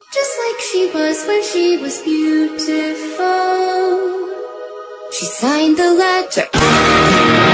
just like she was when she was beautiful. She signed the letter.